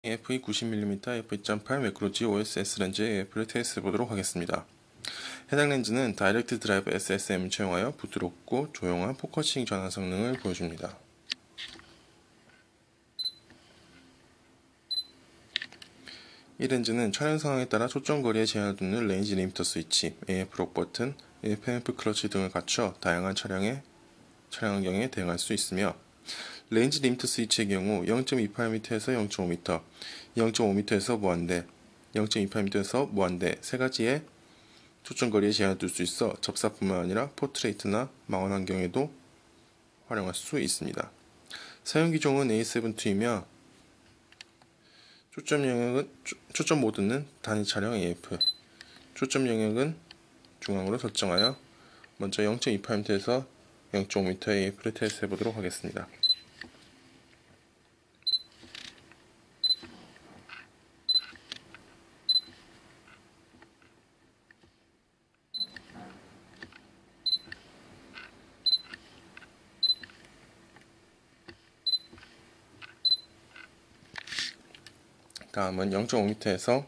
f2 90mm f2.8 매크로지 OSS 렌즈의 AF를 테스트해 보도록 하겠습니다. 해당 렌즈는 다이렉트 드라이브 SSM을 채용하여 부드럽고 조용한 포커싱 전환 성능을 보여줍니다. 이 렌즈는 촬영 상황에 따라 초점 거리에 제한을 두는 레인지 리미터 스위치, AF 록 버튼, AF 앰프 클러치 등을 갖춰 다양한 촬영 환경에 대응할 수 있으며, 레인지 리미터 스위치의 경우 0.28m에서 0.5m, 0.5m에서 무한대, 0.28m에서 무한대 세 가지의 초점거리에 제한을 둘 수 있어 접사뿐만 아니라 포트레이트나 망원 환경에도 활용할 수 있습니다. 사용 기종은 A7-2이며 초점 모드는 단위 촬영 AF, 초점 영역은 중앙으로 설정하여 먼저 0.28m에서 0.5m의 AF를 테스트해 보도록 하겠습니다. 다음은 0.5m에서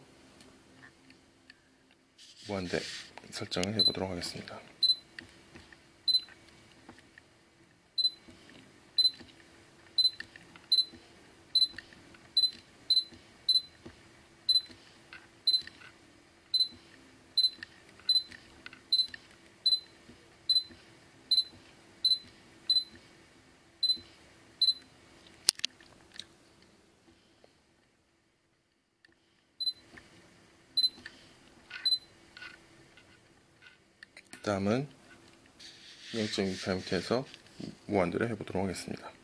무한대 설정을 해보도록 하겠습니다. 다음은 0.28m에서 무한대를 해보도록 하겠습니다.